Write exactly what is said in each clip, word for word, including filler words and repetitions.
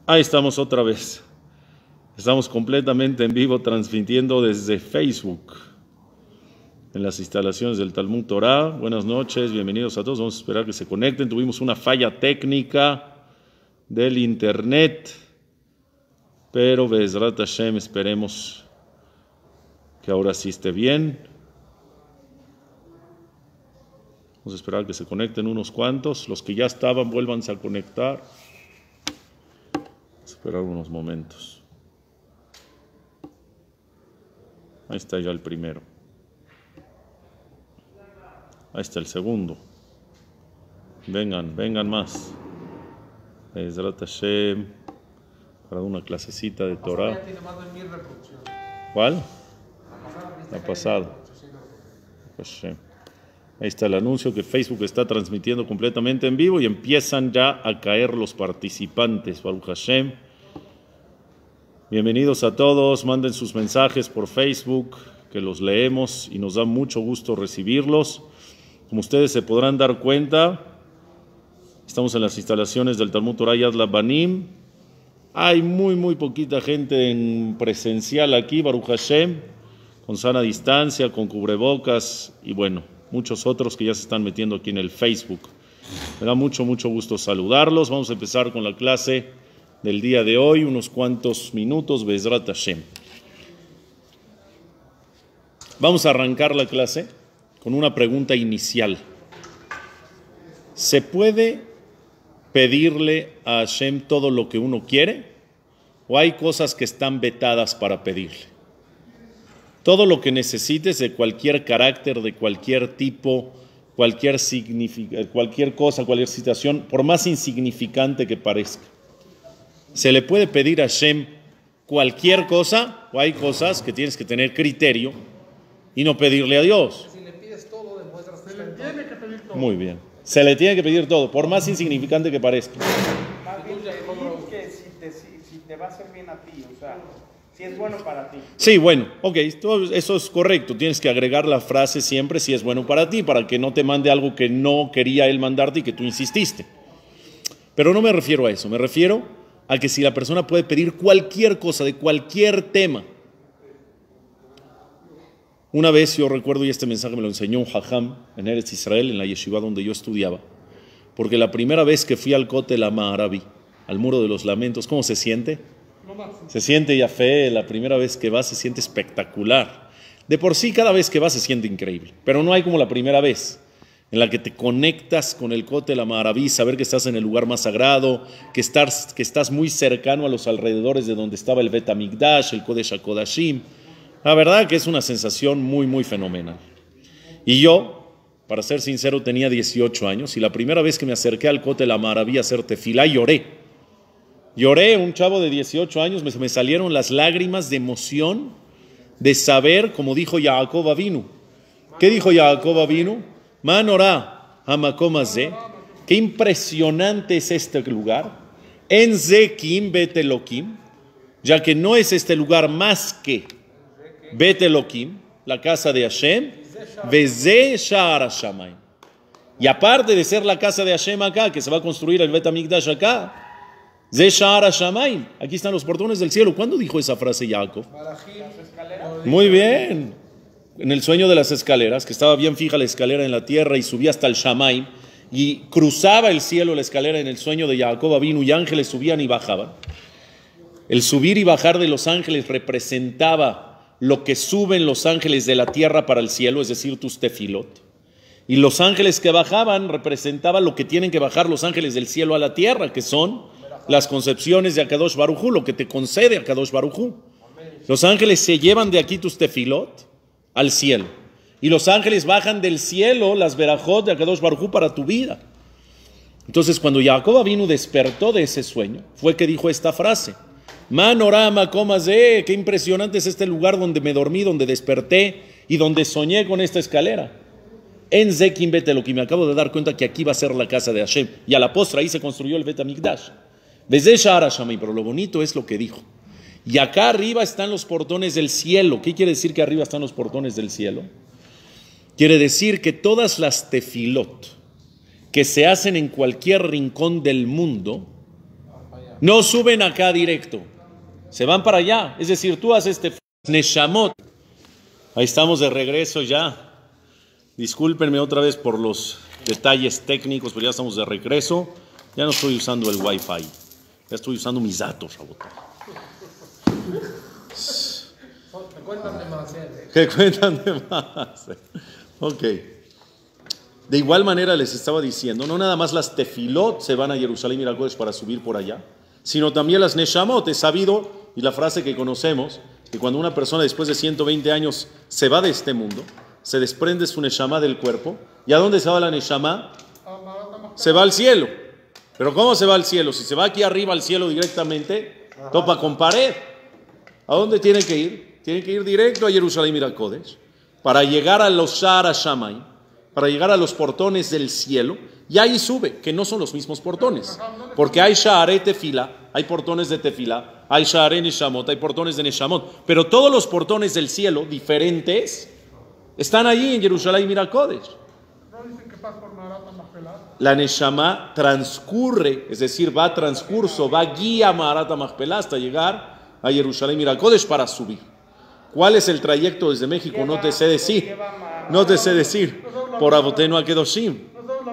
Ahí estamos otra vez. Estamos completamente en vivo transmitiendo desde Facebook en las instalaciones del Talmud Torah. Buenas noches, bienvenidos a todos. Vamos a esperar que se conecten. Tuvimos una falla técnica del internet, pero Be'ezrat Hashem esperemos que ahora sí esté bien. Vamos a esperar que se conecten unos cuantos. Los que ya estaban, vuélvanse a conectar. Esperar unos momentos. Ahí está ya el primero. Ahí está el segundo. Vengan, vengan más. Be'ezrat Hashem, para una clasecita de Torah. ¿Cuál? La pasada. Ahí está el anuncio que Facebook está transmitiendo completamente en vivo y empiezan ya a caer los participantes. Baruch Hashem. Bienvenidos a todos, manden sus mensajes por Facebook, que los leemos y nos da mucho gusto recibirlos. Como ustedes se podrán dar cuenta, estamos en las instalaciones del Talmud Torah Yad Labanim. Hay muy, muy poquita gente en presencial aquí, Baruch Hashem, con sana distancia, con cubrebocas y bueno, muchos otros que ya se están metiendo aquí en el Facebook. Me da mucho, mucho gusto saludarlos. Vamos a empezar con la clase del día de hoy, unos cuantos minutos, Be'ezrat Hashem. Vamos a arrancar la clase con una pregunta inicial. ¿Se puede pedirle a Hashem todo lo que uno quiere? ¿O hay cosas que están vetadas para pedirle? Todo lo que necesites de cualquier carácter, de cualquier tipo, cualquier, cualquier cosa, cualquier situación, por más insignificante que parezca. ¿Se le puede pedir a Hashem cualquier cosa? ¿O hay cosas que tienes que tener criterio y no pedirle a Dios? Si le pides todo, demuestras que se le tiene que pedir todo. Muy bien. Se le tiene que pedir todo, por más insignificante que parezca. Más bien pedir que si te, si, si te va a hacer bien a ti, o sea, si es bueno para ti. Sí, bueno, ok, eso es correcto. Tienes que agregar la frase siempre si es bueno para ti, para que no te mande algo que no quería él mandarte y que tú insististe. Pero no me refiero a eso, me refiero a que si la persona puede pedir cualquier cosa, de cualquier tema. Una vez yo recuerdo, y este mensaje me lo enseñó un Jajam en Eretz Israel, en la yeshiva donde yo estudiaba, porque la primera vez que fui al Kotel HaMaaravi, al Muro de los Lamentos, ¿cómo se siente? Se siente ya fe, la primera vez que vas se siente espectacular. De por sí cada vez que vas se siente increíble, pero no hay como la primera vez en la que te conectas con el Kotel HaMaaravi, saber que estás en el lugar más sagrado, que estás, que estás muy cercano a los alrededores de donde estaba el Bet HaMikdash, el Kodesh HaKodashim. La verdad que es una sensación muy, muy fenomenal. Y yo, para ser sincero, tenía dieciocho años y la primera vez que me acerqué al Kotel HaMaaravi a hacer tefilá, lloré. Lloré, un chavo de dieciocho años, me, me salieron las lágrimas de emoción de saber, como dijo Jacob Avinu. ¿Qué dijo Jacob Avinu? Manorá hamakom hazeh, qué impresionante es este lugar. En Zekim Bet Elokim, ya que no es este lugar más que Bet Elokim, la casa de Hashem, Veze Sha'ar HaShamayim. Y aparte de ser la casa de Hashem acá, que se va a construir el Bet HaMikdash acá, Ze Sha'ar HaShamayim, aquí están los portones del cielo. ¿Cuándo dijo esa frase Jacob? Muy bien. En el sueño de las escaleras, que estaba bien fija la escalera en la tierra y subía hasta el Shamayim y cruzaba el cielo la escalera en el sueño de Jacob Avinu y ángeles subían y bajaban. El subir y bajar de los ángeles representaba lo que suben los ángeles de la tierra para el cielo, es decir, tus tefilot. Y los ángeles que bajaban representaban lo que tienen que bajar los ángeles del cielo a la tierra, que son las concepciones de Akadosh Baruj Hu, lo que te concede Akadosh Baruj Hu. Los ángeles se llevan de aquí tus tefilot al cielo. Y los ángeles bajan del cielo las verajot de Akadosh Baruj Hu para tu vida. Entonces, cuando Jacob Avinu despertó de ese sueño, fue que dijo esta frase: Manorá hamakom hazeh, qué impresionante es este lugar donde me dormí, donde desperté y donde soñé con esta escalera. En Zekim Bet Elokim, me acabo de dar cuenta que aquí va a ser la casa de Hashem. Y a la postre ahí se construyó el Bet HaMikdash. Veze Sha'ar HaShamayim, pero lo bonito es lo que dijo. Y acá arriba están los portones del cielo. ¿Qué quiere decir que arriba están los portones del cielo? Quiere decir que todas las tefilot que se hacen en cualquier rincón del mundo No suben acá directo, se van para allá. Es decir, tú haces este Neshamot. Ahí estamos de regreso ya. Discúlpenme otra vez por los detalles técnicos, pero ya estamos de regreso. Ya no estoy usando el Wi-Fi, ya estoy usando mis datos, Rabotai. Me cuentan de más. ¿Qué cuentan de más? Ok. De igual manera les estaba diciendo, no nada más las tefilot se van a Jerusalén y al Kodesh para subir por allá, sino también las neshamot. Es sabido, y la frase que conocemos, que cuando una persona después de ciento veinte años se va de este mundo, se desprende su neshama del cuerpo. ¿Y a dónde se va la neshama? Se va al cielo. ¿Pero cómo se va al cielo? Si se va aquí arriba al cielo directamente, topa con pared. ¿A dónde tiene que ir? Tiene que ir directo a Jerusalén y al Kodesh para llegar a los Sha'ar HaShamayim, para llegar a los portones del cielo, y ahí sube, que no son los mismos portones, porque hay Sha'arei Tefila, hay portones de Tefila, hay Sha'arei Neshamot, hay portones de Neshamot, pero todos los portones del cielo, diferentes, están allí en Jerusalén y al Kodesh. ¿No dicen que pasa por Maharat Machpelah? La Neshama transcurre, es decir, va a transcurso, va guía a Maharat Machpelah hasta llegar a Jerusalén y al Kodesh para subir. ¿Cuál es el trayecto desde México? No te sé decir. No te sé decir. Por Abotenu a Kedoshim.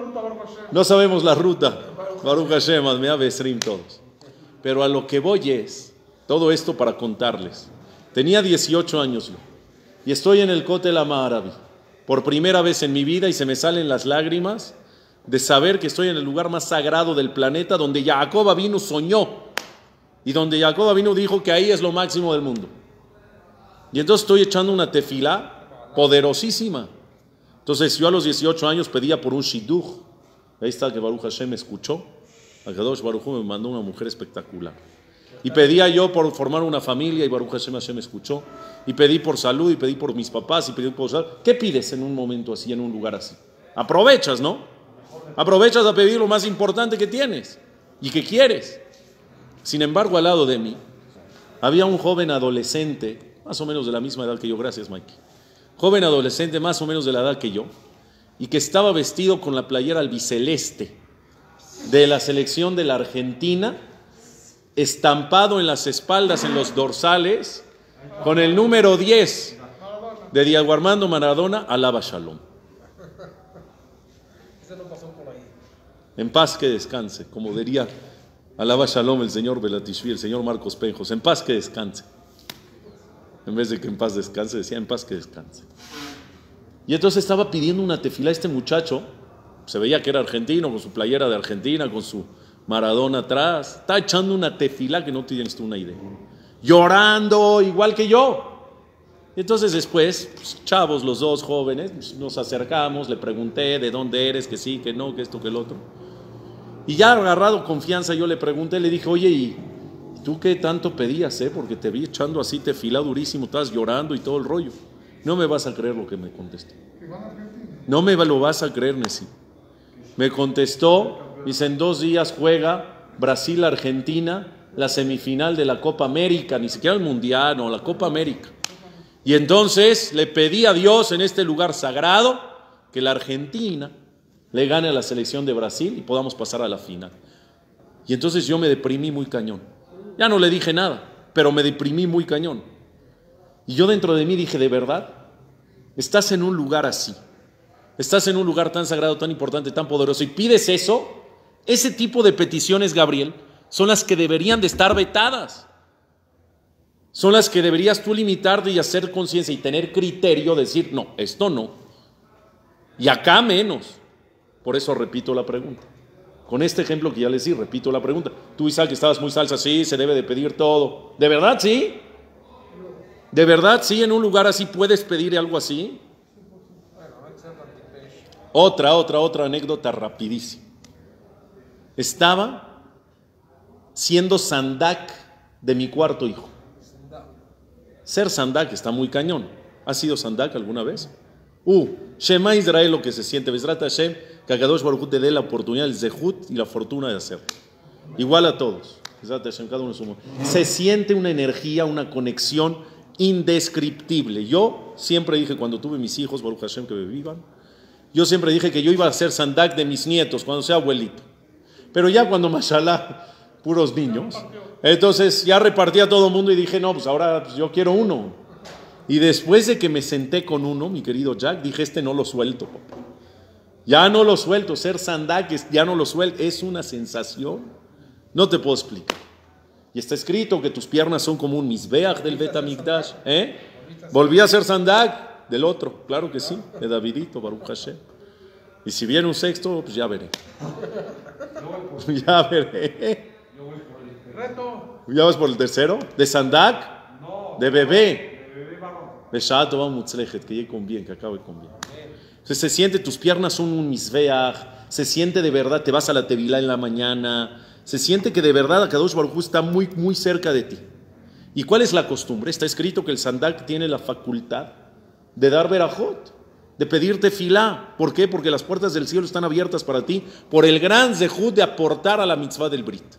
No sabemos la ruta. Baruch Hashem, Admea Besrim todos. Pero a lo que voy es, todo esto para contarles. Tenía dieciocho años yo, y estoy en el Kotel HaMa'aravi, por primera vez en mi vida, y se me salen las lágrimas de saber que estoy en el lugar más sagrado del planeta, donde Jacob Avinu soñó, y donde Jacob Avinu dijo que ahí es lo máximo del mundo. Y entonces estoy echando una tefilá poderosísima. Entonces yo a los dieciocho años pedía por un shidduch. Ahí está que Baruch Hashem me escuchó. Akadosh Baruch Hu me mandó una mujer espectacular. Y pedía yo por formar una familia, y Baruch Hashem Hashem me escuchó. Y pedí por salud, y pedí por mis papás, y pedí por salud. ¿Qué pides en un momento así, en un lugar así? Aprovechas, ¿no? Aprovechas a pedir lo más importante que tienes y que quieres. Sin embargo, al lado de mí había un joven adolescente, más o menos de la misma edad que yo, gracias Mike, joven adolescente más o menos de la edad que yo, y que estaba vestido con la playera albiceleste de la selección de la Argentina, estampado en las espaldas, en los dorsales, con el número diez de Diego Armando Maradona, alaba Shalom. En paz que descanse, como diría alaba Shalom el señor Belatishvili, el señor Marcos Penjos, en paz que descanse. En vez de que en paz descanse, decía en paz que descanse. Y entonces estaba pidiendo una tefilá a este muchacho, se veía que era argentino, con su playera de Argentina, con su Maradona atrás, está echando una tefilá que no tienes tú una idea, llorando igual que yo. Y entonces después, pues, chavos los dos jóvenes, pues, nos acercamos, le pregunté de dónde eres, que sí, que no, que esto, que el otro. Y ya agarrado confianza yo le pregunté, le dije, oye, ¿y tú qué tanto pedías, eh? Porque te vi echando así tefilá durísimo, estabas llorando y todo el rollo. No me vas a creer lo que me contestó. No me lo vas a creer, Nesí. Me contestó, dice, en dos días juega Brasil-Argentina la semifinal de la Copa América, ni siquiera el Mundial, no, la Copa América. Y entonces le pedí a Dios en este lugar sagrado que la Argentina le gane a la selección de Brasil y podamos pasar a la final. Y entonces yo me deprimí muy cañón. Ya no le dije nada, pero me deprimí muy cañón. Y yo dentro de mí dije, ¿de verdad? Estás en un lugar así. Estás en un lugar tan sagrado, tan importante, tan poderoso, y pides eso. Ese tipo de peticiones, Gabriel, son las que deberían de estar vetadas. Son las que deberías tú limitarte y hacer conciencia y tener criterio, decir, no, esto no. Y acá menos. Por eso repito la pregunta. Con este ejemplo que ya les di, repito la pregunta. Tú, Isaac, estabas muy salsa, sí, se debe de pedir todo. ¿De verdad sí? ¿De verdad sí? ¿En un lugar así puedes pedir algo así? Otra, otra, otra anécdota rapidísima. Estaba siendo sandak de mi cuarto hijo. Ser sandak está muy cañón. ¿Has sido sandak alguna vez? Uh, Shema Israel, lo que se siente. Bezrat Hashem, que Akadosh Baruj Hu te dé la oportunidad, el zehut y la fortuna de hacerlo. Igual a todos. Bezrat Hashem, cada uno en su modo. Se siente una energía, una conexión indescriptible. Yo siempre dije, cuando tuve mis hijos, Baruch Hashem, que me vivan, yo siempre dije que yo iba a ser sandak de mis nietos cuando sea abuelito. Pero ya cuando, mashallah, puros niños. Entonces ya repartí a todo el mundo y dije, no, pues ahora pues, yo quiero uno. Y después de que me senté con uno, mi querido Jack, dije, este no lo suelto, papá. Ya no lo suelto, ser sandak, ya no lo suelto, es una sensación, no te puedo explicar. Y está escrito que tus piernas son como un misbeach del Bet Hamikdash. ¿Eh? Volví a ser sandak del otro, claro que sí, de Davidito, Baruch Hashem. Y si viene un sexto, pues ya veré. Ya veré. Reto. ¿Ya vas por el tercero? ¿De sandak? De bebé. De Shato va Mutzlechet, que llegue con bien, que acabe con bien. Entonces se siente, tus piernas son un misbeach, se siente de verdad, te vas a la tevilá en la mañana, se siente que de verdad Akadosh Baruj Hu está muy, muy cerca de ti. ¿Y cuál es la costumbre? Está escrito que el sandak tiene la facultad de dar verajot, de pedir tefilá. ¿Por qué? Porque las puertas del cielo están abiertas para ti por el gran zehut de aportar a la mitzvah del Brit.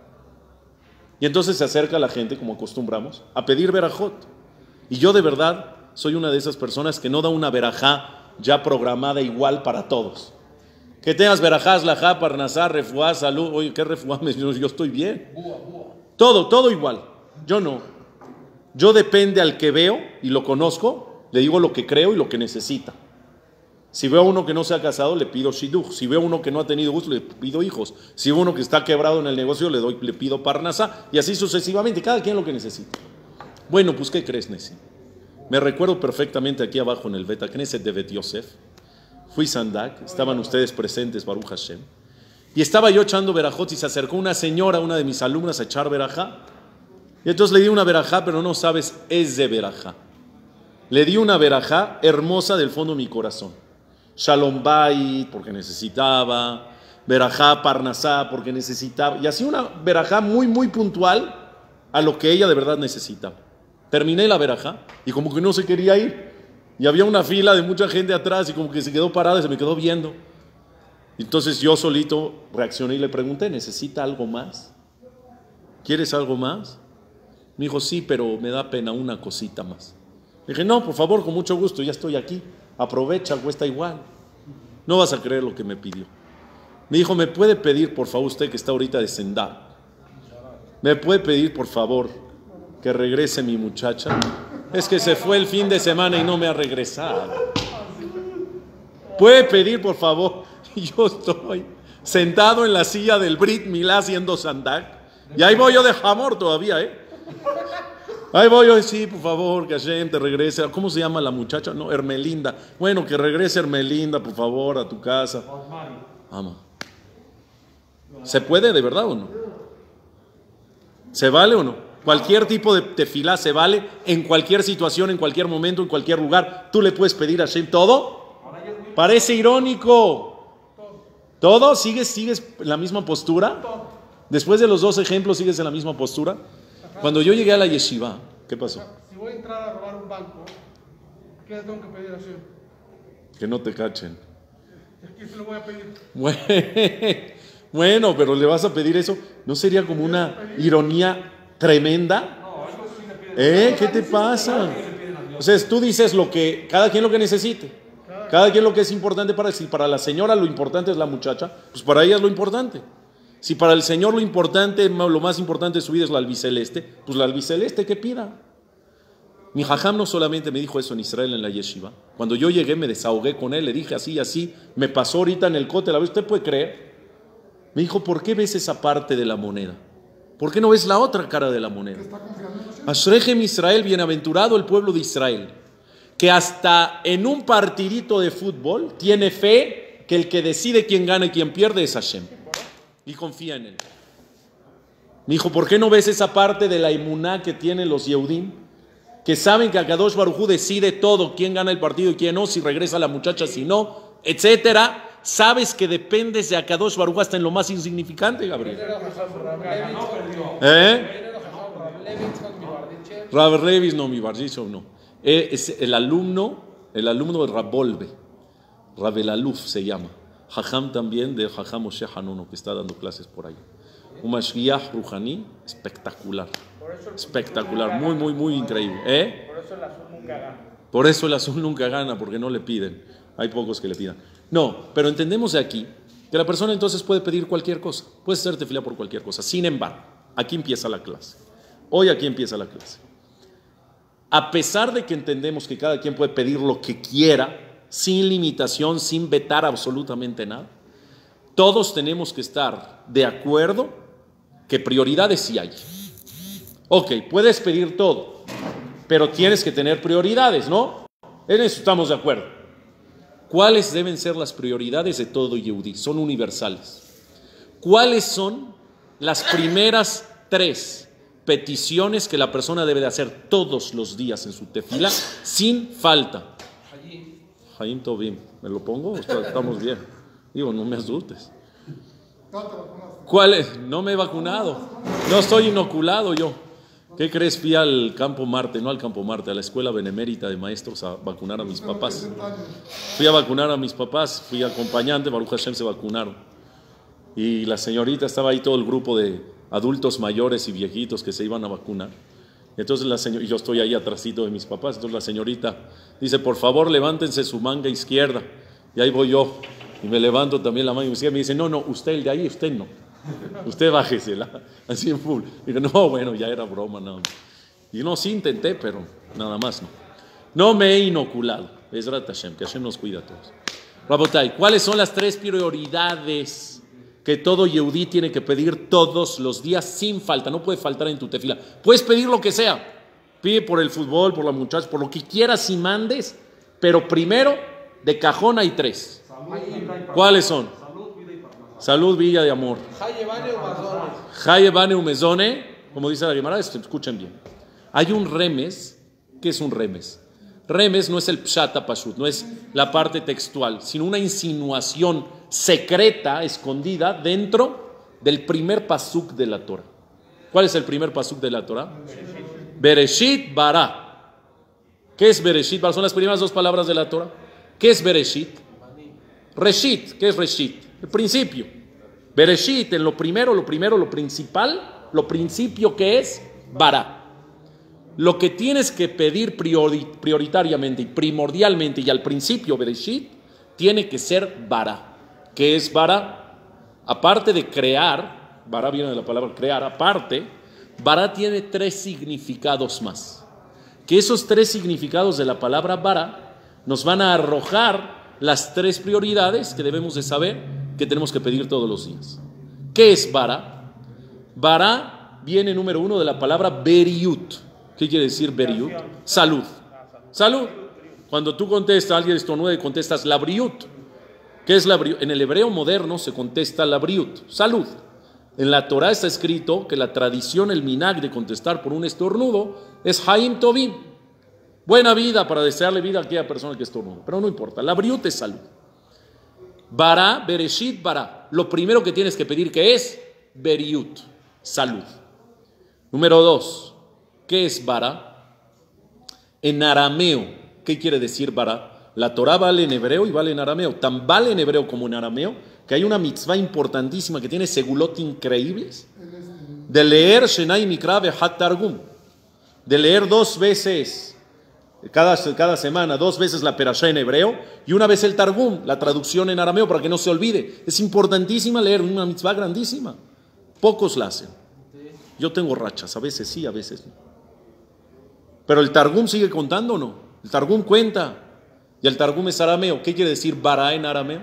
Y entonces se acerca la gente, como acostumbramos, a pedir verajot. Y yo de verdad soy una de esas personas que no da una verajá ya programada igual para todos. Que tengas verajás, lajá, parnasá, refuá, salud. Oye, ¿qué refuá? Yo, yo estoy bien. Todo, todo igual. Yo no. Yo depende al que veo y lo conozco, le digo lo que creo y lo que necesita. Si veo a uno que no se ha casado, le pido shidduch. Si veo a uno que no ha tenido gusto, le pido hijos. Si veo a uno que está quebrado en el negocio, le doy, le pido parnasá. Y así sucesivamente, cada quien lo que necesita. Bueno, pues ¿qué crees, Nessi? Me recuerdo perfectamente aquí abajo en el Bet Knesset de Bet Yosef. Fui sandak, estaban ustedes presentes, Baruch Hashem. Y estaba yo echando verajot y se acercó una señora, una de mis alumnas, a echar verajá. Y entonces le di una verajá, pero no sabes, es de verajá. Le di una verajá hermosa del fondo de mi corazón. Shalom Bait, porque necesitaba. Verajá Parnasá, porque necesitaba. Y así una verajá muy, muy puntual a lo que ella de verdad necesitaba. Terminé la verajá y como que no se quería ir. Y había una fila de mucha gente atrás y como que se quedó parada y se me quedó viendo. Entonces yo solito reaccioné y le pregunté, ¿necesita algo más? ¿Quieres algo más? Me dijo, sí, pero me da pena una cosita más. Le dije, no, por favor, con mucho gusto, ya estoy aquí. Aprovecha, cuesta igual. No vas a creer lo que me pidió. Me dijo, ¿me puede pedir, por favor, usted que está ahorita de sendá? ¿Me puede pedir, por favor, que regrese mi muchacha? Es que se fue el fin de semana y no me ha regresado. ¿Puede pedir, por favor? Y yo estoy sentado en la silla del Brit Milá haciendo sandak. Y ahí voy yo de jamor todavía, ¿eh? Ahí voy yo, sí, por favor, que Hashem te regrese. ¿Cómo se llama la muchacha? No, Hermelinda. Bueno, que regrese Hermelinda, por favor, a tu casa. Ama. ¿Se puede de verdad o no? ¿Se vale o no? Cualquier tipo de tefilá se vale en cualquier situación, en cualquier momento, en cualquier lugar. Tú le puedes pedir a Hashem todo. Parece irónico. ¿Todo? ¿Sigues, sigues en la misma postura? Después de los dos ejemplos, ¿sigues en la misma postura? Cuando yo llegué a la yeshiva, ¿qué pasó? Si voy a entrar a robar un banco, ¿qué le tengo que pedir a Hashem? Que no te cachen. ¿A quién se lo voy a pedir? Bueno, pero le vas a pedir eso. ¿No sería como una ironía tremenda? ¿Eh? ¿Qué te pasa? O sea, tú dices lo que, cada quien lo que necesite. Cada quien lo que es importante para, si para la señora lo importante es la muchacha, pues para ella es lo importante. Si para el Señor lo importante, lo más importante de su vida es la albiceleste, pues la albiceleste que pida. Mi jajam no solamente me dijo eso en Israel, en la yeshiva. Cuando yo llegué me desahogué con él, le dije así y así, me pasó ahorita en el cote, ¿la vez usted puede creer? Me dijo, ¿por qué ves esa parte de la moneda? ¿Por qué no ves la otra cara de la moneda? Ashrechem Israel, bienaventurado el pueblo de Israel, que hasta en un partidito de fútbol tiene fe que el que decide quién gana y quién pierde es Hashem. Y confía en él. Me dijo, ¿por qué no ves esa parte de la emuná que tienen los Yehudim? Que saben que Akadosh Baruj Hu decide todo, quién gana el partido y quién no, si regresa la muchacha, si no, etcétera. Sabes que dependes de Akadosh Baruj Hu hasta en lo más insignificante, Gabriel. ¿Eh? Rab Levis no, mi Bardichov no. Es el alumno, el alumno de Rabolbe, Rabel Aluf se llama. Jajam también, de Jajam Moshe Hanuno, que está dando clases por ahí. Un Mashgiach Ruhani espectacular. Espectacular, muy, muy, muy increíble. ¿Eh? Por eso el azul nunca gana. Por eso el azul nunca gana, porque no le piden. Hay pocos que le pidan. No, pero entendemos de aquí que la persona entonces puede pedir cualquier cosa, puede hacer tefilá por cualquier cosa. Sin embargo, aquí empieza la clase. Hoy aquí empieza la clase. A pesar de que entendemos que cada quien puede pedir lo que quiera, sin limitación, sin vetar absolutamente nada, todos tenemos que estar de acuerdo que prioridades sí hay. Ok, puedes pedir todo, pero tienes que tener prioridades, ¿no? En eso estamos de acuerdo. ¿Cuáles deben ser las prioridades de todo Yehudí? Son universales. ¿Cuáles son las primeras tres peticiones que la persona debe de hacer todos los días en su tefila sin falta? Hayim Tovim, ¿me lo pongo? Estamos bien. Digo, no me asustes. ¿Cuál es? No me he vacunado. No estoy inoculado yo. ¿Qué crees? Fui al Campo Marte, no al Campo Marte, a la Escuela Benemérita de Maestros a vacunar a mis papás. Fui a vacunar a mis papás, fui acompañante, Baruch Hashem se vacunaron. Y la señorita, estaba ahí todo el grupo de adultos mayores y viejitos que se iban a vacunar. Entonces la señor, y yo estoy ahí atrásito de mis papás, entonces la señorita dice, por favor levántense su manga izquierda. Y ahí voy yo, y me levanto también la manga izquierda, me dice, no, no, usted el de ahí, usted no. Usted bájesela, así en full. Y digo, no, bueno, ya era broma, no. Y no, sí intenté, pero nada más no. No me he inoculado. Bezrat Hashem, que Hashem nos cuida a todos. Rabotai, ¿cuáles son las tres prioridades que todo Yehudí tiene que pedir todos los días sin falta? No puede faltar en tu tefila. Puedes pedir lo que sea. Pide por el fútbol, por la muchacha, por lo que quieras y mandes, pero primero, de cajón hay tres. ¿Cuáles son? Salud, vida y amor. Haye Bane Umezone, como dice la Gemara, escuchen bien. Hay un remes. ¿Qué es un remes? Remes no es el pshata pashut, no es la parte textual, sino una insinuación secreta, escondida dentro del primer pasuk de la Torah. ¿Cuál es el primer pasuk de la Torah? Bereshit bara. ¿Qué es Bereshit bara? Son las primeras dos palabras de la Torah. ¿Qué es Bereshit? Reshit. ¿Qué es Reshit? El principio. Bereshit, en lo primero, lo primero, lo principal, lo principio que es bara. Lo que tienes que pedir priori, prioritariamente y primordialmente y al principio, Bereshit, tiene que ser bara. ¿Qué es bara? Aparte de crear, bara viene de la palabra crear, aparte, bara tiene tres significados más. Que esos tres significados de la palabra bara nos van a arrojar las tres prioridades que debemos de saber que tenemos que pedir todos los días. ¿Qué es bara? Bara viene número uno de la palabra beriut. ¿Qué quiere decir beriut? Salud. Salud. Cuando tú contestas, alguien estornuda y contestas la briut. ¿Qué es la briut? En el hebreo moderno se contesta la briut. Salud. En la Torah está escrito que la tradición, el minag de contestar por un estornudo es Hayim Tovim. Buena vida, para desearle vida a aquella persona que estornuda. Pero no importa, la briut es salud. Bara, Bereshit, bara. Lo primero que tienes que pedir que es beriut, salud. Número dos, ¿qué es bara? En arameo, ¿qué quiere decir bara? La Torah vale en hebreo y vale en arameo. Tan vale en hebreo como en arameo que hay una mitzvah importantísima que tiene segulot increíbles de leer Shenai Mikra Behat Targum, de leer dos veces Cada, cada semana, dos veces la perashá en hebreo y una vez el targum, la traducción en arameo, para que no se olvide. Es importantísima leer, una mitzvah grandísima. Pocos la hacen. Yo tengo rachas, a veces sí, a veces no. Pero el targum sigue contando o no. El targum cuenta. Y el targum es arameo. ¿Qué quiere decir bara en arameo?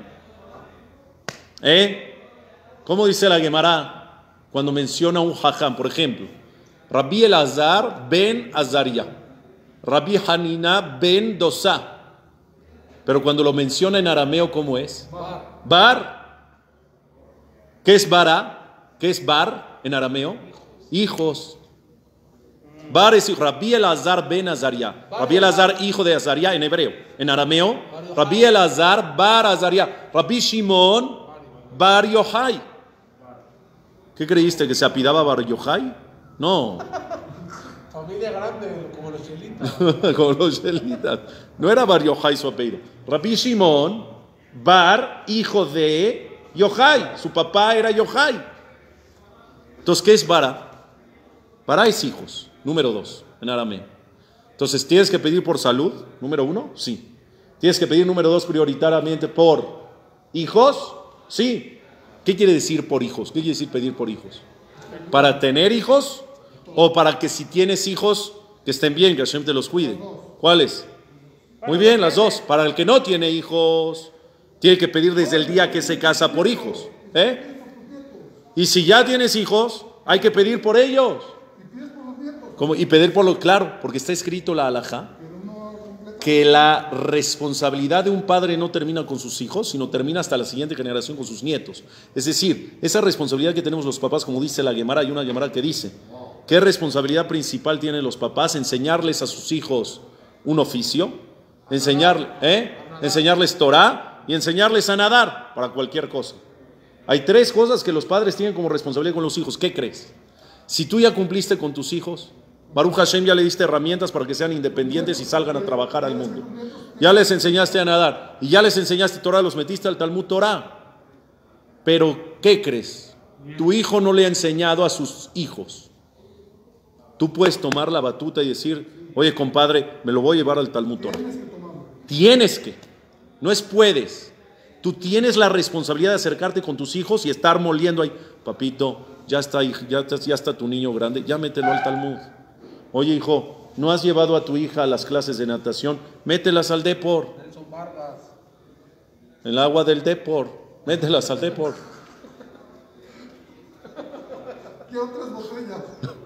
¿Eh? ¿Cómo dice la Gemara cuando menciona un jajam? Por ejemplo, Rabbi Elazar ben Azariah, Rabbi Hanina ben Dosa. Pero cuando lo menciona en arameo, ¿cómo es? Bar. Bar. ¿Qué es bara? ¿Qué es bar en arameo? Hijos. Bar es Rabbi Elazar ben Azariah. Rabbi Elazar, hijo de Azariah en hebreo. En arameo, Rabbi Elazar bar Azariah. Rabbi Shimon bar Yochai. ¿Qué creíste? ¿Que se apidaba bar Yochai? No. Familia grande, como los chelitas. Como los chelitas. No era Bar Yochai su apellido. Rabbi Shimon Bar, hijo de Yochai. Su papá era Yochai. Entonces, ¿qué es Bara? Bara es hijos, número dos, en arameo. Entonces, ¿tienes que pedir por salud? Número uno, sí. ¿Tienes que pedir número dos prioritariamente por hijos? Sí. ¿Qué quiere decir por hijos? ¿Qué quiere decir pedir por hijos? ¿Para tener hijos? ¿O para que si tienes hijos, que estén bien, que Hashem te los cuide? ¿Cuáles? Muy bien, las dos. Para el que no tiene hijos, tiene que pedir desde el día que se casa por hijos. ¿Eh? Y si ya tienes hijos, hay que pedir por ellos. Como, y pedir por lo claro, porque está escrito la halajá, que la responsabilidad de un padre no termina con sus hijos, sino termina hasta la siguiente generación con sus nietos. Es decir, esa responsabilidad que tenemos los papás, como dice la Gemara, hay una Gemara que dice, ¿qué responsabilidad principal tienen los papás? Enseñarles a sus hijos un oficio, enseñar, ¿eh? enseñarles Torah y enseñarles a nadar para cualquier cosa. Hay tres cosas que los padres tienen como responsabilidad con los hijos. ¿Qué crees? Si tú ya cumpliste con tus hijos, Baruch Hashem, ya le diste herramientas para que sean independientes y salgan a trabajar al mundo. Ya les enseñaste a nadar y ya les enseñaste Torah, los metiste al Talmud Torah. Pero, ¿qué crees? Tu hijo no le ha enseñado a sus hijos. Tú puedes tomar la batuta y decir, oye, compadre, me lo voy a llevar al Talmud Torah. Tienes que, no es puedes. Tú tienes la responsabilidad de acercarte con tus hijos y estar moliendo ahí. Papito, ya está, ya está, ya está tu niño grande, ya mételo al Talmud. Oye, hijo, ¿no has llevado a tu hija a las clases de natación? Mételas al Depor. El agua del Depor. Mételas al Depor. ¿Qué otras botellas?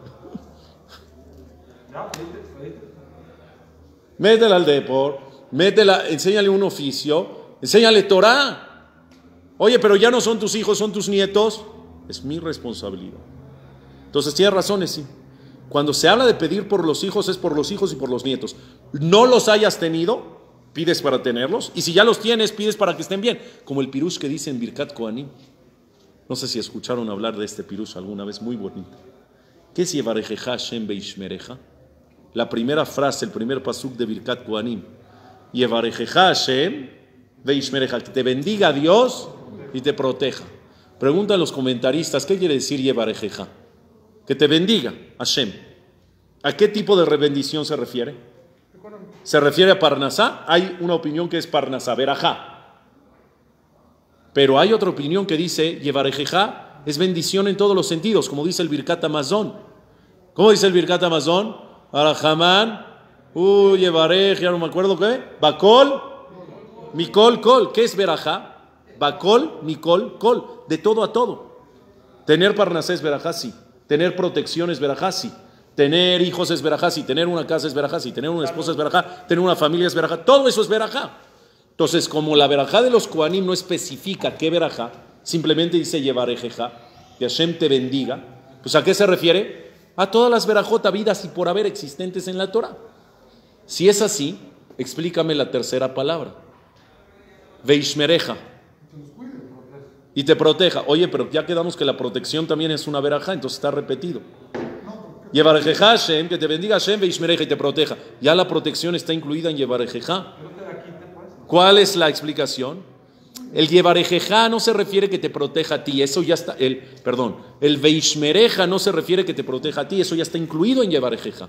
Métela al Depor. Métela, enséñale un oficio. Enséñale Torah. Oye, pero ya no son tus hijos, son tus nietos. Es mi responsabilidad. Entonces, tienes razones, sí. Cuando se habla de pedir por los hijos, es por los hijos y por los nietos. No los hayas tenido, pides para tenerlos. Y si ya los tienes, pides para que estén bien. Como el pirush que dice en Birkat Kohanim. No sé si escucharon hablar de este pirush alguna vez, muy bonito. ¿Qué es Yevarejeja Hashem Beishmereja? La primera frase, el primer pasuk de Birkat Kohanim. Yevarejeja Hashem Beishmereja. Que te bendiga Dios y te proteja. Preguntan los comentaristas, ¿qué quiere decir Yevarejeja? Que te bendiga Hashem. ¿A qué tipo de bendición se refiere? ¿Se refiere a Parnasá? Hay una opinión que es Parnasá, verajá. Pero hay otra opinión que dice Yevarejeja es bendición en todos los sentidos, como dice el Birkat Hamazon. ¿Cómo dice el Birkat Hamazon? Arahamán, uy, Yevarej, ya no me acuerdo qué. Bakol, Mikol, Kol. ¿Qué es verajá? Bakol, Mikol, Kol. De todo a todo. Tener Parnasá es verajá, sí. Tener protección es verajá, sí. Tener hijos es verajá, sí. Tener una casa es verajá, sí. Tener una esposa es verajá. Tener una familia es verajá. Todo eso es verajá. Entonces, como la verajá de los Kohanim no especifica qué verajá, simplemente dice Yevarejeja, que Hashem te bendiga, pues ¿a qué se refiere? A todas las verajot habidas y por haber existentes en la Torah. Si es así, explícame la tercera palabra. Veishmereja. Y te proteja. Oye, pero ya quedamos que la protección también es una verajá, entonces está repetido. Yevarejeja Hashem, que te bendiga Hashem, Veishmereja y te proteja. Ya la protección está incluida en Yevarejeja. ¿Cuál es la explicación? El Yevarejeja no se refiere que te proteja a ti, eso ya está, el, perdón, el Veishmereja no se refiere que te proteja a ti, eso ya está incluido en Yevarejeja.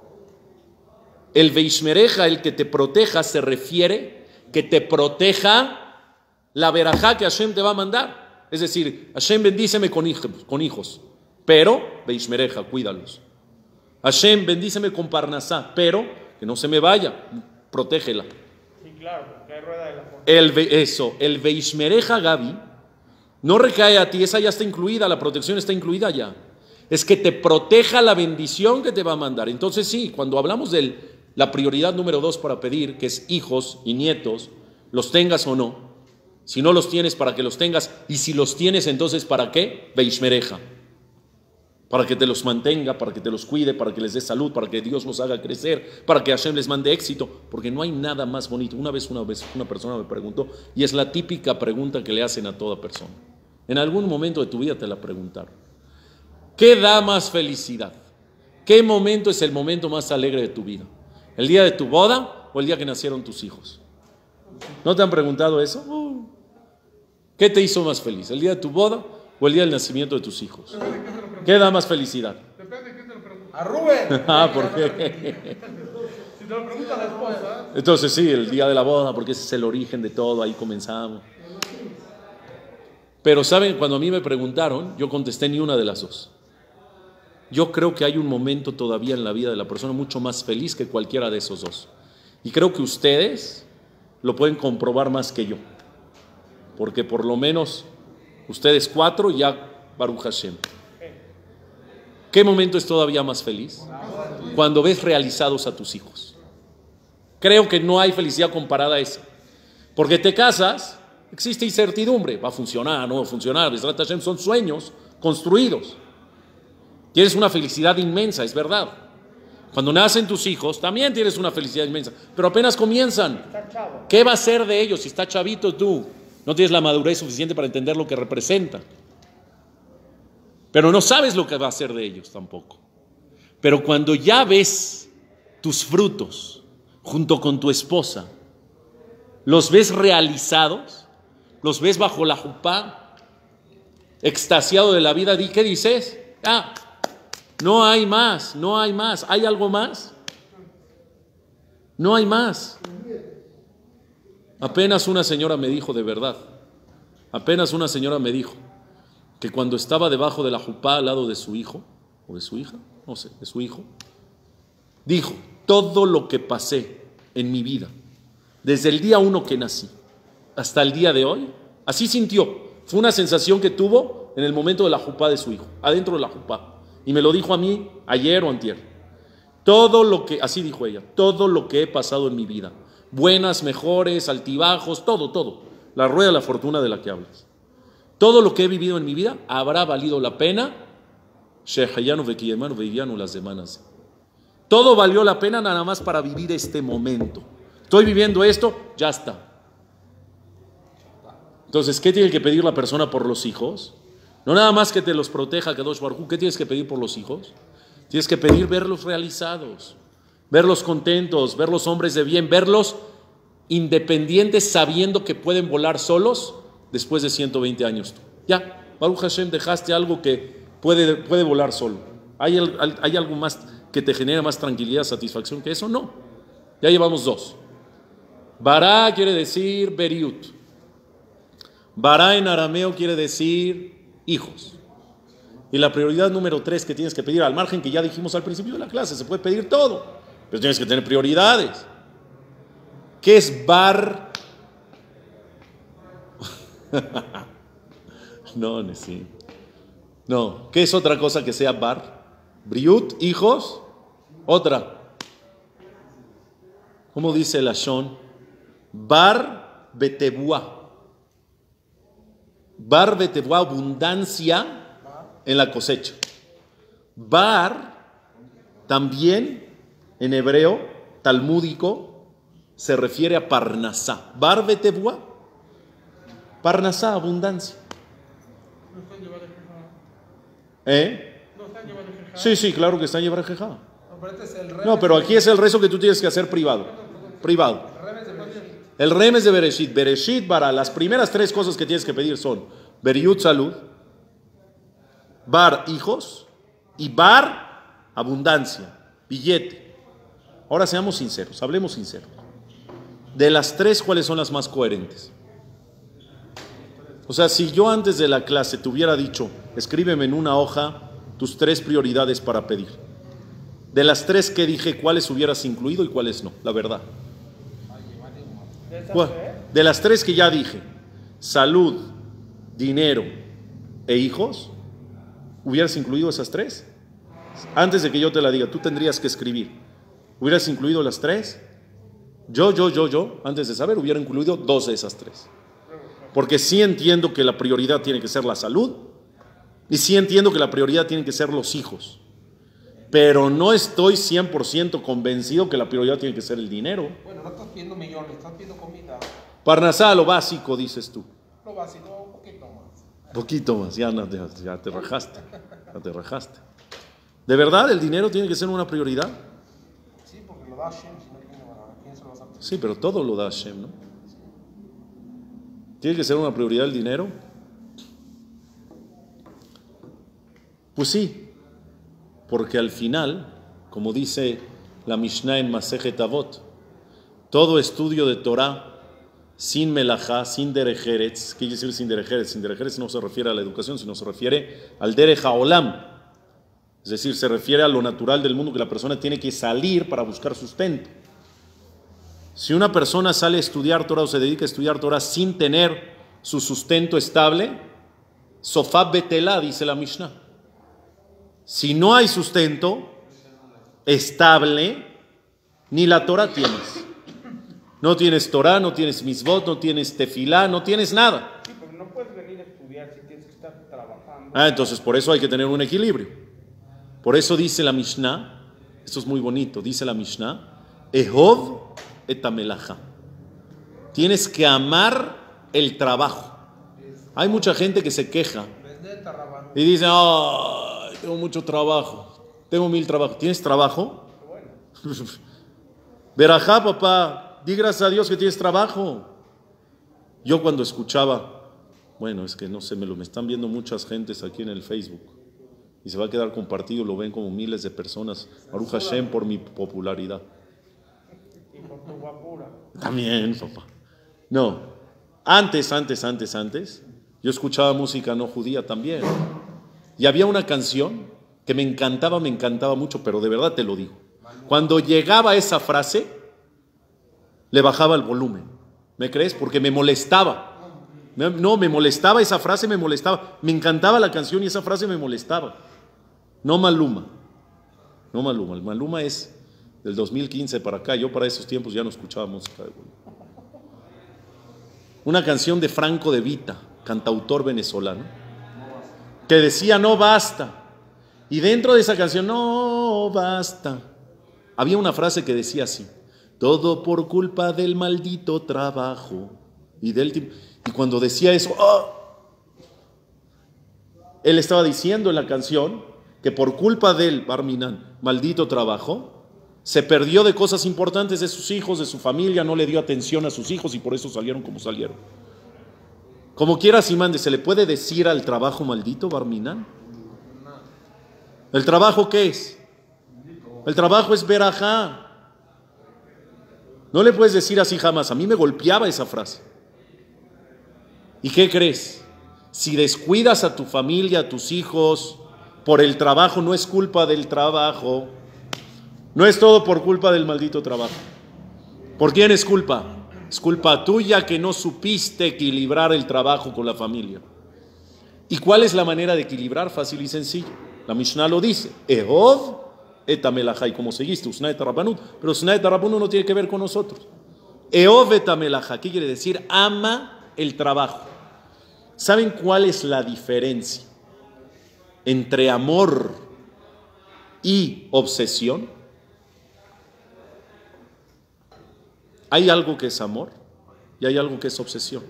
El Veishmereja, el que te proteja, se refiere que te proteja la verajá que Hashem te va a mandar. Es decir, Hashem bendíceme con hijos, con hijos pero Veishmereja, cuídalos. Hashem bendíceme con Parnasá, pero que no se me vaya, protégela. Sí, claro, que hay rueda de la fortuna. El, eso, el Veishmereja, Gaby, no recae a ti, esa ya está incluida, la protección está incluida ya. Es que te proteja la bendición que te va a mandar. Entonces sí, cuando hablamos de la prioridad número dos para pedir, que es hijos y nietos, los tengas o no, si no los tienes, para que los tengas, y si los tienes, entonces ¿para qué? Veishmereja. Para que te los mantenga, para que te los cuide, para que les dé salud, para que Dios los haga crecer, para que Hashem les mande éxito, porque no hay nada más bonito. Una vez, una vez, una persona me preguntó, y es la típica pregunta que le hacen a toda persona. En algún momento de tu vida te la preguntaron. ¿Qué da más felicidad? ¿Qué momento es el momento más alegre de tu vida? ¿El día de tu boda o el día que nacieron tus hijos? ¿No te han preguntado eso? Uh. ¿Qué te hizo más feliz? ¿El día de tu boda o el día del nacimiento de tus hijos? ¿Qué da más felicidad? Depende de quién te lo pregunta. A Rubén. Ah, ¿por qué? Si te lo pregunta la esposa. Entonces sí, el día de la boda, porque ese es el origen de todo, ahí comenzamos. Pero saben, cuando a mí me preguntaron, yo contesté ni una de las dos. Yo creo que hay un momento todavía en la vida de la persona mucho más feliz que cualquiera de esos dos. Y creo que ustedes lo pueden comprobar más que yo. Porque por lo menos ustedes cuatro ya, Baruch Hashem. ¿Qué momento es todavía más feliz? Cuando ves realizados a tus hijos. Creo que no hay felicidad comparada a esa. Porque te casas, existe incertidumbre. Va a funcionar, no va a funcionar. Besrat Hashem son sueños construidos. Tienes una felicidad inmensa, es verdad. Cuando nacen tus hijos, también tienes una felicidad inmensa. Pero apenas comienzan. ¿Qué va a ser de ellos si está chavito tú? No tienes la madurez suficiente para entender lo que representa. Pero no sabes lo que va a ser de ellos tampoco. Pero cuando ya ves tus frutos junto con tu esposa, los ves realizados, los ves bajo la jupá, extasiado de la vida, ¿qué dices? Ah, no hay más, no hay más. ¿Hay algo más? No hay más. Apenas una señora me dijo, de verdad, apenas una señora me dijo que cuando estaba debajo de la jupá al lado de su hijo, o de su hija, no sé, de su hijo, dijo, todo lo que pasé en mi vida, desde el día uno que nací hasta el día de hoy, así sintió. Fue una sensación que tuvo en el momento de la jupá de su hijo, adentro de la jupá. Y me lo dijo a mí ayer o antier. Todo lo que, así dijo ella, todo lo que he pasado en mi vida, buenas, mejores, altibajos, todo, todo, la rueda de la fortuna de la que hablas. Todo lo que he vivido en mi vida habrá valido la pena. Todo valió la pena nada más para vivir este momento. Estoy viviendo esto, ya está. Entonces, ¿qué tiene que pedir la persona por los hijos? No nada más que te los proteja, Kadosh Baruj Hu. ¿Qué tienes que pedir por los hijos? Tienes que pedir verlos realizados, verlos contentos, verlos hombres de bien, verlos independientes sabiendo que pueden volar solos después de ciento veinte años. Ya, Baruch Hashem, dejaste algo que puede, puede volar solo. ¿Hay, ¿Hay algo más que te genera más tranquilidad, satisfacción que eso? No. Ya llevamos dos. Bará quiere decir beriut. Bará en arameo quiere decir hijos. Y la prioridad número tres que tienes que pedir, al margen que ya dijimos al principio de la clase, se puede pedir todo, pero tienes que tener prioridades. ¿Qué es bar? No, no, sí. No, ¿qué es otra cosa que sea bar? Briut, hijos. Otra. ¿Cómo dice la Shon? Bar betebuá. Bar betebuá, abundancia en la cosecha. Bar, también en hebreo, talmúdico, se refiere a Parnasá. Bar betebuá. Parnasá, abundancia. ¿No están llevando ¿Eh? ¿No están llevando jejá? Sí, sí, claro que están llevando jejá. No, pero este es el remes. No, pero aquí es el rezo que tú tienes que hacer privado. Privado. El remes de Bereshit. El remes de Bereshit. Bereshit, para las primeras tres cosas que tienes que pedir son Beriut, salud. Bar, hijos. Y bar, abundancia, billete. Ahora seamos sinceros, hablemos sinceros. De las tres, ¿cuáles son las más coherentes? O sea, si yo antes de la clase te hubiera dicho, escríbeme en una hoja tus tres prioridades para pedir. De las tres que dije, ¿cuáles hubieras incluido y cuáles no? La verdad. ¿Cuál? De las tres que ya dije, salud, dinero e hijos, ¿hubieras incluido esas tres? Antes de que yo te la diga, tú tendrías que escribir. ¿Hubieras incluido las tres? Yo, yo, yo, yo, antes de saber, hubiera incluido dos de esas tres. Porque sí entiendo que la prioridad tiene que ser la salud y sí entiendo que la prioridad tienen que ser los hijos. Pero no estoy cien por ciento convencido que la prioridad tiene que ser el dinero. Bueno, no estás pidiendo millones, estás pidiendo comida. Parnasá, lo básico, dices tú. Lo básico, un poquito más. Poquito más, ya, no, ya, ya te rajaste. Ya te rajaste. ¿De verdad el dinero tiene que ser una prioridad? Sí, porque lo da Hashem, si no, ¿quién, ¿a quién se lo vas a pedir? Sí, pero todo lo da Hashem, ¿no? ¿Tiene que ser una prioridad el dinero? Pues sí, porque al final, como dice la Mishnah en Masejet Avot, todo estudio de Torah sin melajá, sin derejeretz. ¿Qué quiere decir sin derejeretz? Sin derejeretz no se refiere a la educación, sino se refiere al dereja olam. Es decir, se refiere a lo natural del mundo, que la persona tiene que salir para buscar sustento. Si una persona sale a estudiar Torah o se dedica a estudiar Torah sin tener su sustento estable, sofá betelá, dice la Mishnah. Si no hay sustento estable, ni la Torah tienes. No tienes Torah, no tienes misvot, no tienes tefilá, no tienes nada. Sí, pero no puedes venir a estudiar si tienes que estar trabajando. Ah, entonces por eso hay que tener un equilibrio. Por eso dice la Mishnah, esto es muy bonito, dice la Mishnah, Ehov et hamelaja. Tienes que amar el trabajo. Hay mucha gente que se queja y dice, oh, tengo mucho trabajo, tengo mil trabajos. ¿Tienes trabajo? Verajá, papá, di gracias a Dios que tienes trabajo. Yo cuando escuchaba, bueno, es que no sé, me lo me están viendo muchas gentes aquí en el Facebook y se va a quedar compartido, lo ven como miles de personas. Baruch Hashem por mi popularidad. Y por tu guapura. También, papá. No, antes, antes, antes, antes, yo escuchaba música no judía también. Y había una canción que me encantaba, me encantaba mucho, pero de verdad te lo digo. Cuando llegaba esa frase, le bajaba el volumen. ¿Me crees? Porque me molestaba. No, me molestaba esa frase, me molestaba. Me encantaba la canción y esa frase me molestaba. No Maluma. No Maluma. El Maluma es del dos mil quince para acá. Yo para esos tiempos ya no escuchaba música de volumen. Una canción de Franco de Vita, cantautor venezolano, que decía no basta. Y dentro de esa canción, no basta, había una frase que decía así: todo por culpa del maldito trabajo y del tiempo. Y cuando decía eso, ¡oh! Él estaba diciendo en la canción que por culpa del Barminan, maldito trabajo, se perdió de cosas importantes de sus hijos, de su familia, no le dio atención a sus hijos y por eso salieron como salieron. Como quiera si mande, ¿se le puede decir al trabajo maldito, Barminan? ¿El trabajo qué es? El trabajo es verajá. No le puedes decir así jamás. A mí me golpeaba esa frase. ¿Y qué crees? Si descuidas a tu familia, a tus hijos, por el trabajo, no es culpa del trabajo. No es todo por culpa del maldito trabajo. ¿Por quién es culpa? Es culpa tuya que no supiste equilibrar el trabajo con la familia. ¿Y cuál es la manera de equilibrar? Fácil y sencillo. La Mishnah lo dice. Ehov et hamelaja. Y como seguiste, Usna et Rabbanut. Pero Usna et Rabbanut no tiene que ver con nosotros. Ehov et hamelaja. ¿Qué quiere decir? Ama el trabajo. ¿Saben cuál es la diferencia entre amor y obsesión? Hay algo que es amor y hay algo que es obsesión.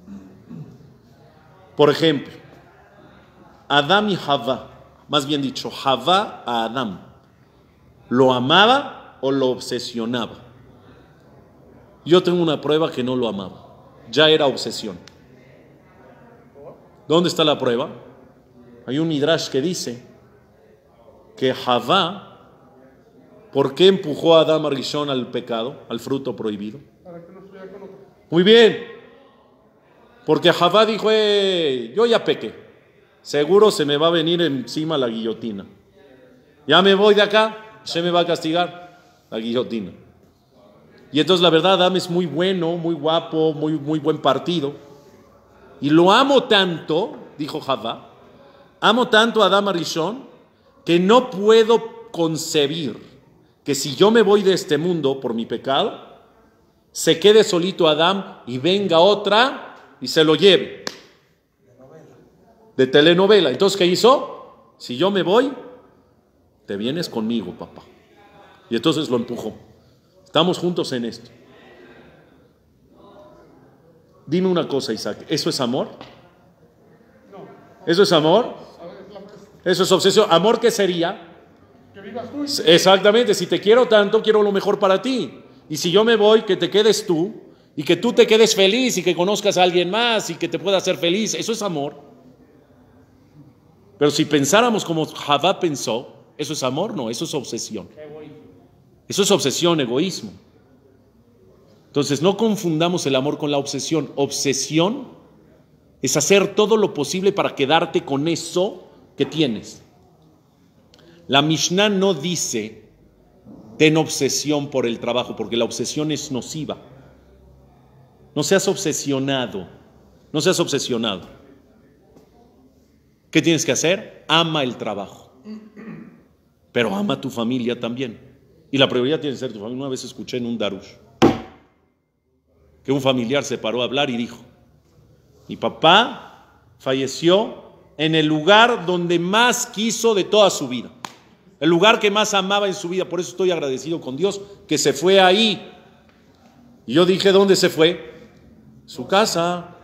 Por ejemplo, Adán y Javá, más bien dicho, Javá a Adán, ¿lo amaba o lo obsesionaba? Yo tengo una prueba que no lo amaba, ya era obsesión. ¿Dónde está la prueba? Hay un midrash que dice que Javá, ¿por qué empujó a Adán Arishon al pecado, al fruto prohibido? Para que no estuviera con otro. Muy bien. Porque Javá dijo, eh, yo ya pequé. Seguro se me va a venir encima la guillotina. Ya me voy de acá, se me va a castigar la guillotina. Y entonces la verdad, Adán es muy bueno, muy guapo, muy, muy buen partido. Y lo amo tanto, dijo Javá, amo tanto a Adán Arishon que no puedo concebir que si yo me voy de este mundo por mi pecado, se quede solito Adán y venga otra y se lo lleve. De telenovela. Entonces, ¿qué hizo? Si yo me voy, te vienes conmigo, papá. Y entonces lo empujó. Estamos juntos en esto. Dime una cosa, Isaac, ¿eso es amor? No. ¿Eso es amor? ¿Eso es obsesión? ¿Amor qué sería? Que vivas tú. Exactamente, si te quiero tanto, quiero lo mejor para ti. Y si yo me voy, que te quedes tú, y que tú te quedes feliz, y que conozcas a alguien más, y que te pueda hacer feliz, eso es amor. Pero si pensáramos como Javá pensó, ¿eso es amor? No, eso es obsesión. Eso es obsesión, egoísmo. Entonces, no confundamos el amor con la obsesión. Obsesión es hacer todo lo posible para quedarte con eso que tienes. La Mishnah no dice, ten obsesión por el trabajo, porque la obsesión es nociva. No seas obsesionado, no seas obsesionado. ¿Qué tienes que hacer? Ama el trabajo, pero ama a tu familia también. Y la prioridad tiene que ser tu familia. Una vez escuché en un darush que un familiar se paró a hablar y dijo, mi papá falleció en el lugar donde más quiso de toda su vida, el lugar que más amaba en su vida, por eso estoy agradecido con Dios que se fue ahí. Y yo dije, ¿dónde se fue? Su casa.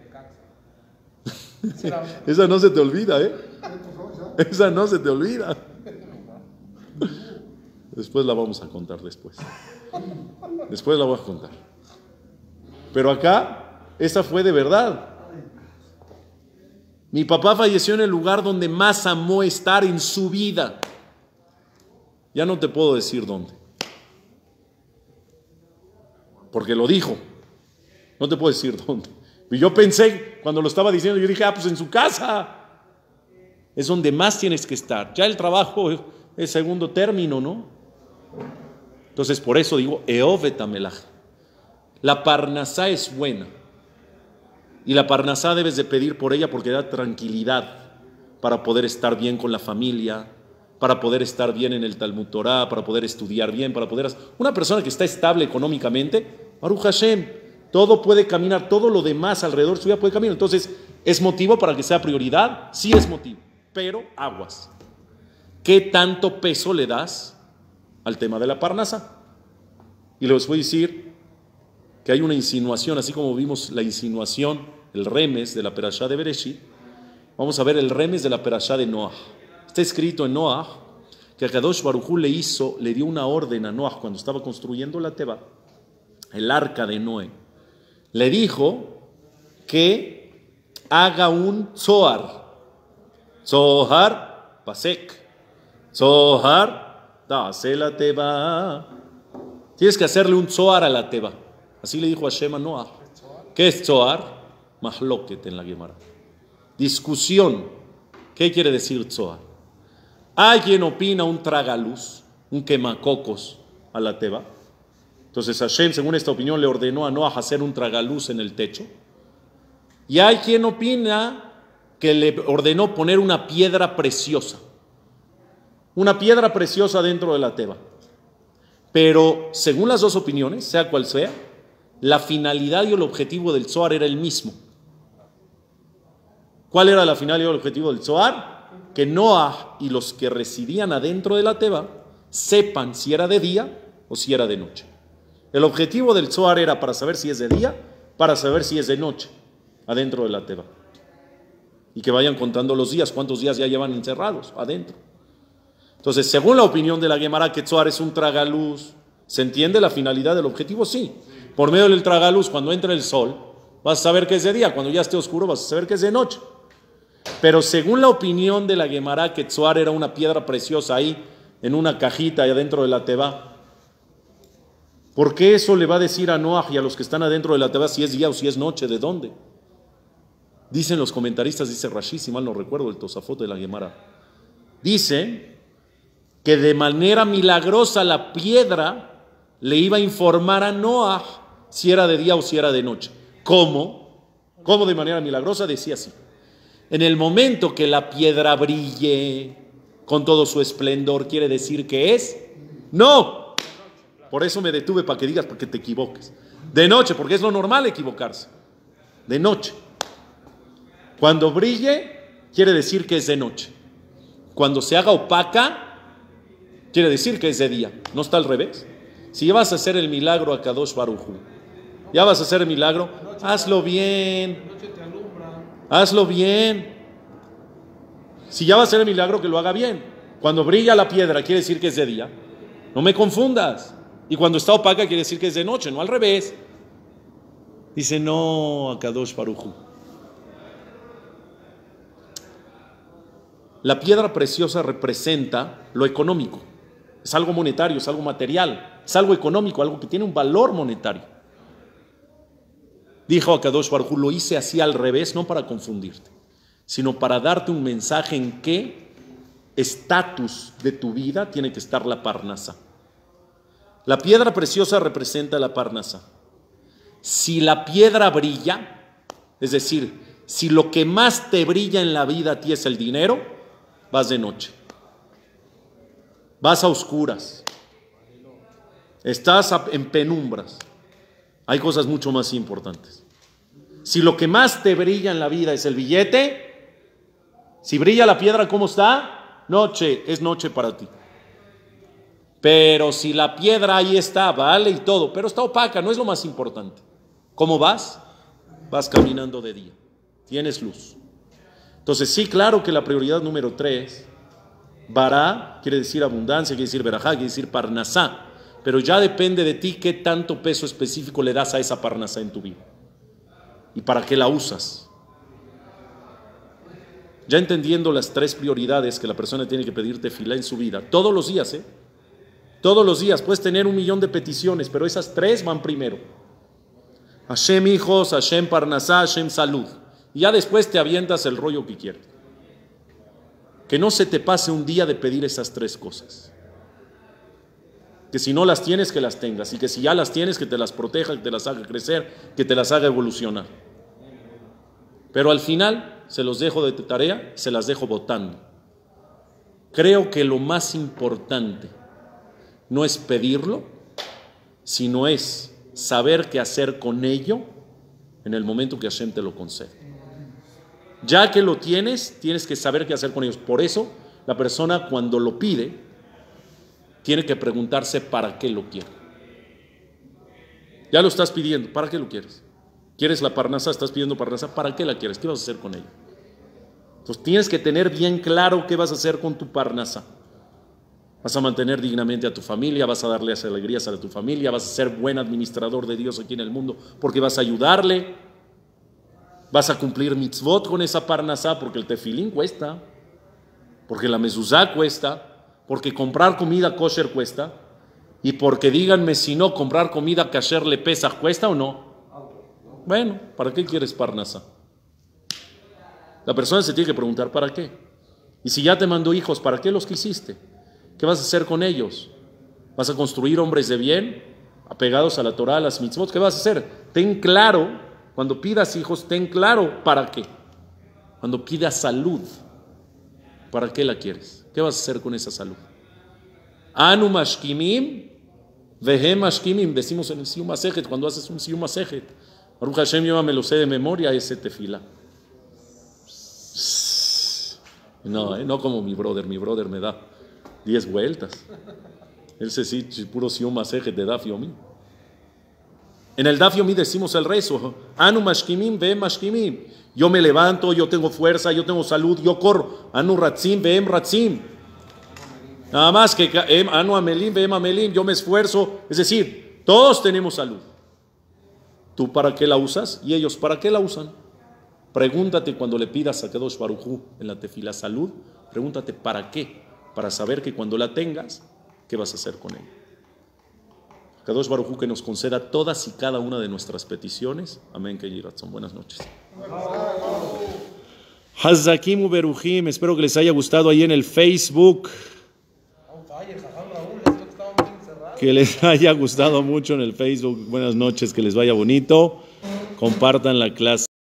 Esa no se te olvida, ¿eh? Esa no se te olvida. Después la vamos a contar después. Después la voy a contar. Pero acá, esa fue de verdad. Mi papá falleció en el lugar donde más amó estar en su vida. Ya no te puedo decir dónde. Porque lo dijo. No te puedo decir dónde. Y yo pensé, cuando lo estaba diciendo, yo dije, ah, pues en su casa. Es donde más tienes que estar. Ya el trabajo es segundo término, ¿no? Entonces, por eso digo, Eovet Melaj. La parnasá es buena. Y la parnasá debes de pedir por ella porque da tranquilidad para poder estar bien con la familia, para poder estar bien en el Talmud Torah, para poder estudiar bien, para poder... Una persona que está estable económicamente, Baruch Hashem, todo puede caminar, todo lo demás alrededor suya puede caminar. Entonces, ¿es motivo para que sea prioridad? Sí es motivo, pero aguas. ¿Qué tanto peso le das al tema de la parnasá? Y les voy a decir que hay una insinuación, así como vimos la insinuación, el remes de la perashá de Bereshit, vamos a ver el remes de la perashá de Noah. Está escrito en Noah que Akadosh Baruj Hu le hizo, le dio una orden a Noah cuando estaba construyendo la Teba, el arca de Noé. Le dijo que haga un zohar. Zohar pasek. Zohar ta'ase la Teba. Tienes que hacerle un zohar a la Teba. Así le dijo Hashem a Noah. ¿Qué es zohar? Mahloket en la Gemara. Discusión. ¿Qué quiere decir zohar? Hay quien opina un tragaluz, un quemacocos a la Teba. Entonces Hashem, según esta opinión, le ordenó a Noah hacer un tragaluz en el techo. Y hay quien opina que le ordenó poner una piedra preciosa. Una piedra preciosa dentro de la Teba. Pero según las dos opiniones, sea cual sea, la finalidad y el objetivo del Zohar era el mismo. ¿Cuál era la finalidad y el objetivo del Zohar? Que Noah y los que residían adentro de la Teba sepan si era de día o si era de noche. El objetivo del Zohar era para saber si es de día, para saber si es de noche, adentro de la Teba. Y que vayan contando los días, cuántos días ya llevan encerrados adentro. Entonces, según la opinión de la Gemara, que Zohar es un tragaluz, ¿se entiende la finalidad del objetivo? Sí. Por medio del tragaluz, cuando entra el sol, vas a saber que es de día. Cuando ya esté oscuro, vas a saber que es de noche. Pero según la opinión de la Gemara, que Zohar era una piedra preciosa ahí, en una cajita ahí adentro de la Teba, ¿por qué eso le va a decir a Noah y a los que están adentro de la Teba si es día o si es noche? ¿De dónde? Dicen los comentaristas, dice Rashi, si mal no recuerdo, el Tosafot de la Gemara. Dice que de manera milagrosa la piedra le iba a informar a Noah si era de día o si era de noche. ¿Cómo? ¿Cómo de manera milagrosa? Decía así. En el momento que la piedra brille con todo su esplendor, ¿quiere decir que es? No. Por eso me detuve para que digas, porque te equivoques. De noche, porque es lo normal equivocarse. De noche. Cuando brille, quiere decir que es de noche. Cuando se haga opaca, quiere decir que es de día. ¿No está al revés? Si ya vas a hacer el milagro a Kadosh Baruj Hu, ya vas a hacer el milagro, hazlo bien. Hazlo bien. Si ya va a hacer el milagro, que lo haga bien. Cuando brilla la piedra, quiere decir que es de día. No me confundas. Y cuando está opaca, quiere decir que es de noche, no al revés. Dice, no, a Kadosh Baruj Hu. La piedra preciosa representa lo económico. Es algo monetario, es algo material, es algo económico, algo que tiene un valor monetario. Dijo a Kadosh Baruj Hu, lo hice así al revés, no para confundirte, sino para darte un mensaje en qué estatus de tu vida tiene que estar la parnasá. La piedra preciosa representa la parnasá. Si la piedra brilla, es decir, si lo que más te brilla en la vida a ti es el dinero, vas de noche. Vas a oscuras. Estás en penumbras. Hay cosas mucho más importantes. Si lo que más te brilla en la vida es el billete, si brilla la piedra, ¿cómo está? Noche, es noche para ti. Pero si la piedra ahí está, vale y todo, pero está opaca, no es lo más importante. ¿Cómo vas? Vas caminando de día. Tienes luz. Entonces, sí, claro que la prioridad número tres, Bará, quiere decir abundancia, quiere decir Berajá, quiere decir Parnasá. Pero ya depende de ti qué tanto peso específico le das a esa Parnasá en tu vida. ¿Y para qué la usas? Ya entendiendo las tres prioridades que la persona tiene que pedir tefilá en su vida, todos los días, ¿eh? Todos los días, puedes tener un millón de peticiones, pero esas tres van primero. Hashem hijos, Hashem Parnasá, Hashem salud. Y ya después te avientas el rollo que quieres. Que no se te pase un día de pedir esas tres cosas. Que si no las tienes, que las tengas. Y que si ya las tienes, que te las proteja, que te las haga crecer, que te las haga evolucionar. Pero al final, se los dejo de tarea, se las dejo votando. Creo que lo más importante no es pedirlo, sino es saber qué hacer con ello en el momento que Hashem te lo concede. Ya que lo tienes, tienes que saber qué hacer con ellos. Por eso, la persona cuando lo pide, tiene que preguntarse para qué lo quiere. Ya lo estás pidiendo, ¿para qué lo quieres? ¿Quieres la parnasá? Estás pidiendo parnasá, ¿para qué la quieres? ¿Qué vas a hacer con ella? Entonces tienes que tener bien claro qué vas a hacer con tu parnasá. Vas a mantener dignamente a tu familia, vas a darle alegrías a tu familia, vas a ser buen administrador de Dios aquí en el mundo porque vas a ayudarle, vas a cumplir mitzvot con esa parnasá porque el tefilín cuesta, porque la mezuzá cuesta, porque comprar comida kosher cuesta, y porque díganme si no, comprar comida kasher le pesa, ¿cuesta o no? Bueno, ¿para qué quieres parnasá? La persona se tiene que preguntar ¿para qué? Y si ya te mandó hijos, ¿para qué los quisiste? ¿Qué vas a hacer con ellos? ¿Vas a construir hombres de bien, apegados a la Torah, a las mitzvot? ¿Qué vas a hacer? Ten claro, cuando pidas hijos, ten claro ¿para qué? Cuando pidas salud, ¿para qué la quieres? ¿Qué vas a hacer con esa salud? Anu mashkimim, vehem mashkimim, decimos en el Siyum Masejet, cuando haces un Siyum Masejet, Baruch Hashem, yo me lo sé de memoria, ese tefila. No, eh, no como mi brother, mi brother me da diez vueltas. Él se sí, puro Siyum Masejet de Daf Yomi. En el Daf Yomi decimos el rezo, Anu mashkimim, vehem mashkimim. Yo me levanto, yo tengo fuerza, yo tengo salud, yo corro. Anu ratzim, vehem ratzim. Nada más que Anu amelim, vehem amelim, yo me esfuerzo. Es decir, todos tenemos salud. ¿Tú para qué la usas? Y ellos, ¿para qué la usan? Pregúntate cuando le pidas a Kadosh Baruj Hu en la tefila salud, pregúntate ¿para qué? Para saber que cuando la tengas, ¿qué vas a hacer con ella? Kadosh Baruj Hu que nos conceda todas y cada una de nuestras peticiones. Amén, que Yiratzon. Buenas noches. Hazakim Uberujim, espero que les haya gustado ahí en el Facebook. Que les haya gustado mucho en el Facebook. Buenas noches, que les vaya bonito. Compartan la clase.